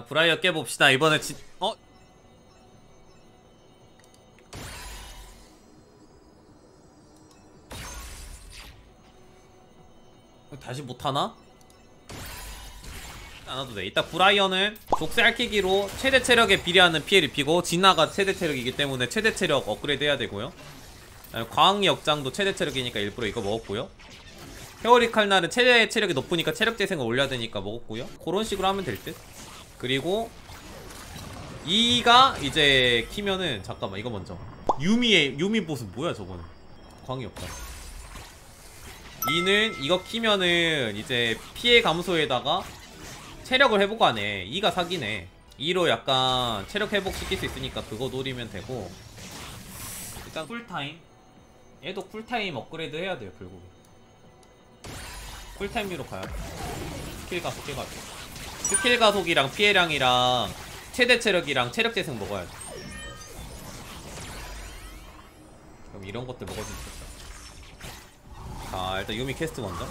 브라이어 깨봅시다. 이번에 다시 못하나? 안 와도 돼. 이따 브라이어는 족쇄 알키기로 최대 체력에 비례하는 피해를 입히고 진화가 최대 체력이기 때문에 최대 체력 업그레이드 해야 되고요. 과학리 역장도 최대 체력이니까 일부러 이거 먹었고요. 회오리 칼날은 최대 체력이 높으니까 체력 재생을 올려야 되니까 먹었고요. 그런 식으로 하면 될 듯. 그리고 2가 이제 키면은, 잠깐만 이거 먼저 유미 보스 뭐야 저거는. 광이 없다. 2는 이거 키면은 이제 피해 감소에다가 체력을 회복하네. 2가 사기네. 2로 약간 체력 회복 시킬 수 있으니까 그거 노리면 되고, 일단 쿨타임, 얘도 쿨타임 업그레이드 해야 돼요. 결국에 쿨타임으로 가야 돼. 스킬 가속 해가지고 스킬 가속이랑 피해량이랑 최대 체력이랑 체력 재생 먹어야 돼. 그럼 이런 것들 먹어주면 좋겠다. 자, 일단 유미 퀘스트 먼저.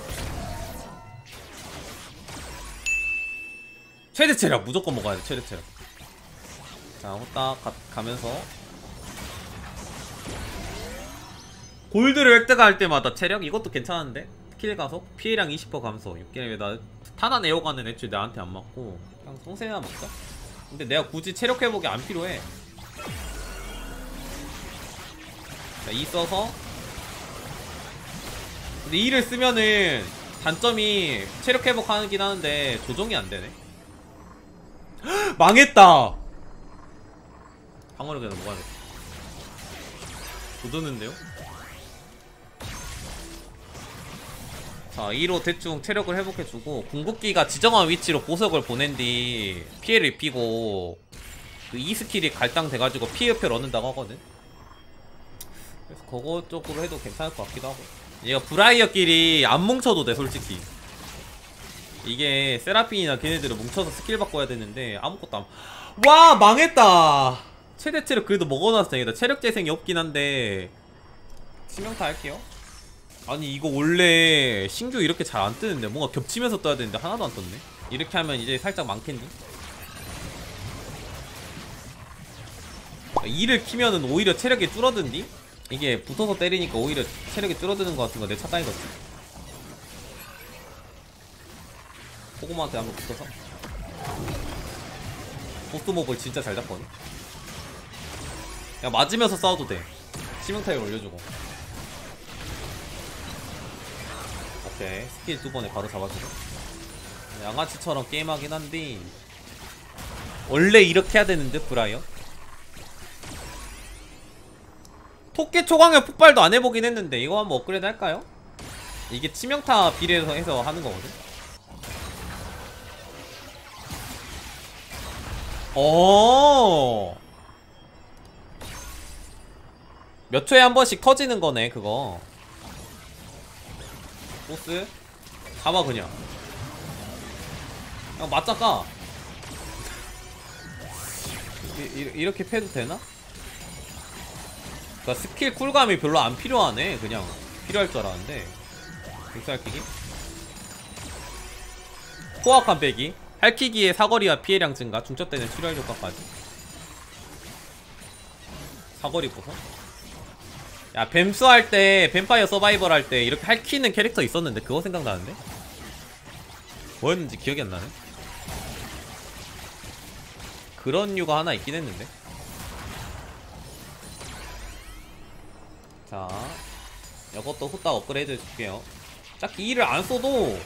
최대 체력 무조건 먹어야 돼. 최대 체력. 자, 후딱 가면서 골드를 획득할 때마다 체력? 이것도 괜찮은데? 스킬 가속? 피해량 20% 감소. 6개월에다 탄환 에어가는 애초에 나한테 안 맞고 그냥 성세나 먹자. 근데 내가 굳이 체력 회복이 안 필요해. 자, 이 써서. 근데 2를 쓰면은 단점이 체력 회복하긴 하는데 조정이 안 되네. 망했다. 방어력에서 뭐가 돼? 조졌는데요? 자, 2로 대충 체력을 회복해주고, 궁극기가 지정한 위치로 보석을 보낸 뒤 피해를 입히고, 그 2스킬이 갈당돼가지고 피해표를 얻는다고 하거든. 그래서 그거 쪽으로 해도 괜찮을 것 같기도 하고. 얘가 브라이어끼리 안 뭉쳐도 돼 솔직히. 이게 세라핀이나 걔네들을 뭉쳐서 스킬 바꿔야 되는데 아무것도 안. 와, 망했다. 최대 체력 그래도 먹어놨어. 다행이다. 체력 재생이 없긴 한데 치명타 할게요. 아니 이거 원래 신규 이렇게 잘 안 뜨는데 뭔가 겹치면서 떠야 되는데 하나도 안 떴네. 이렇게 하면 이제 살짝 많겠니? 2를 키면은 오히려 체력이 줄어든디? 이게 붙어서 때리니까 오히려 체력이 줄어드는 것 같은 거 내 착각이거든. 포고마한테 한번 붙어서 보스몹을 진짜 잘 잡거든. 그냥 맞으면서 싸워도 돼. 치명타율 올려주고. 오케이, 스킬 2번에 바로 잡아주고. 양아치처럼 게임하긴 한데 원래 이렇게 해야 되는데 브라이어. 토끼 초광역 폭발도 안 해보긴 했는데 이거 한번 업그레이드 할까요? 이게 치명타 비례해서 해서 하는 거거든. 몇 초에 한 번씩 터지는 거네 그거. 보스 잡아 그냥 맞짱까. 이렇게 패도 되나? 그러니까 스킬 쿨감이 별로 안 필요하네. 그냥 필요할 줄 알았는데. 빅살키기 포악한 빼기, 할키기의 사거리와 피해량 증가, 중첩 때는 출혈 효과까지. 사거리 보소. 야, 뱀스 할 때, 뱀파이어 서바이벌 할 때 이렇게 할키는 캐릭터 있었는데 그거 생각나는데? 뭐였는지 기억이 안 나네. 그런 류가 하나 있긴 했는데. 자, 이것도 후딱 업그레이드 해줄게요. 딱히 2를 안 써도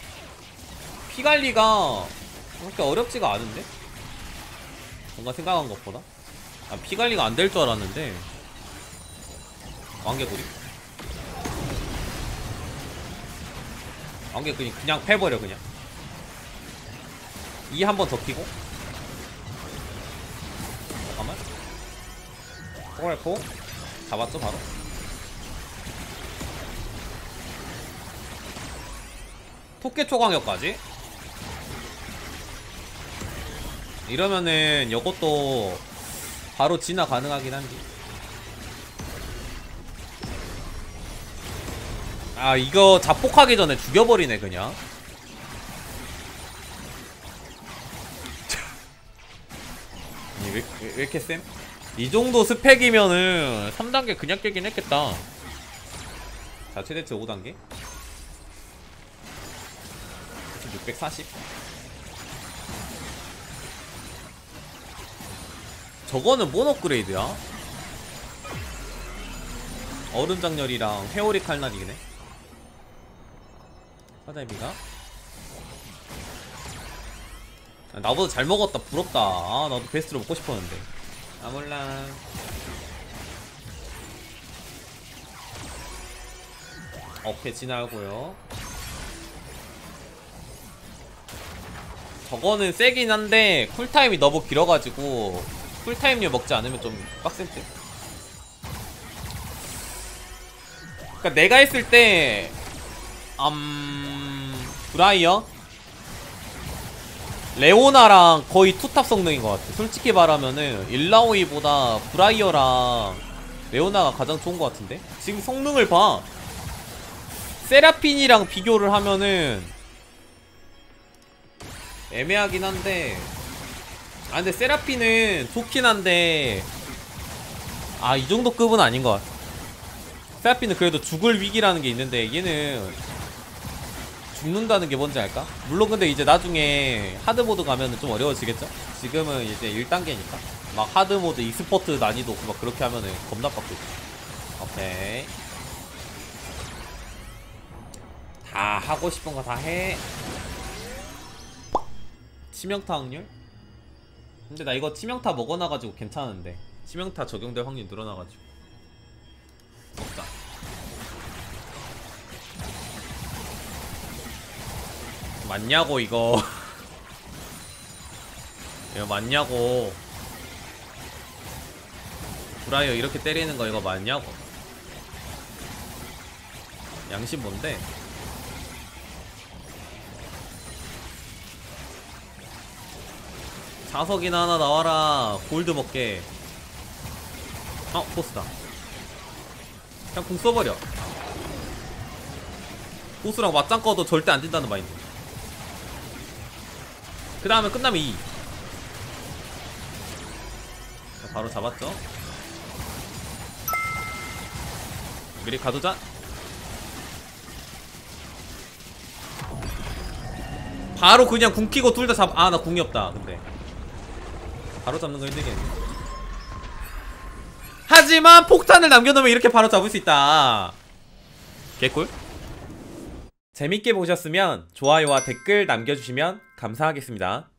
피관리가 그렇게 어렵지가 않은데? 뭔가 생각한 것보다? 아, 피관리가 안 될 줄 알았는데. 왕개구리? 왕개구리 그냥 패버려 그냥. 2 한 번 더 키고. 잠깐만. 포괄포 잡았죠 바로. 토끼 초광역까지. 이러면은 이것도 바로 진화 가능하긴 한데. 아, 이거 자폭하기 전에 죽여버리네 그냥. 아니 왜 이렇게 쌤? 이 정도 스펙이면은 3단계 그냥 깨긴 했겠다. 자 최대치 5단계 640. 저거는 뭔 업그레이드야? 얼음 장렬이랑 회오리 칼날이네. 사다이비가 나보다 잘 먹었다. 부럽다. 아 나도 베스트로 먹고 싶었는데. 아 몰라. 오케이 지나고요. 저거는 세긴 한데 쿨타임이 너무 길어가지고 쿨타임류 먹지 않으면 좀 빡센 듯. 그니까 내가 했을 때 브라이어? 레오나랑 거의 투탑 성능인 것 같아. 솔직히 말하면은 일라오이보다 브라이어랑 레오나가 가장 좋은 것 같은데? 지금 성능을 봐. 세라핀이랑 비교를 하면은 애매하긴 한데 아 근데 세라핀은 좋긴 한데 아 이 정도 급은 아닌 것 같아. 세라핀은 그래도 죽을 위기라는 게 있는데 얘는 죽는다는 게 뭔지 알까? 물론 근데 이제 나중에 하드모드 가면은 좀 어려워지겠죠? 지금은 이제 1단계니까 막 하드모드 e스포트 난이도 막 그렇게 하면은 겁나 빡세지. 오케이 다 하고 싶은 거 다 해. 치명타 확률? 근데 나 이거 치명타 먹어놔가지고 괜찮은데 치명타 적용될 확률 늘어나가지고 없다. 맞냐고 이거. 이거 맞냐고. 브라이어 이렇게 때리는 거 이거 맞냐고. 양심 뭔데? 자석이나 하나 나와라. 골드 먹게. 보스다. 그냥 궁 써버려. 보스랑 맞짱 꺼도 절대 안 된다는 마인드. 그 다음에 끝나면 2. 바로 잡았죠. 미리 가두자. 바로 그냥 궁 키고 둘 다 잡. 아 나 궁이 없다. 근데 바로 잡는 거 힘들겠네. 하지만 폭탄을 남겨놓으면 이렇게 바로 잡을 수 있다. 개꿀. 재밌게 보셨으면 좋아요와 댓글 남겨주시면 감사하겠습니다.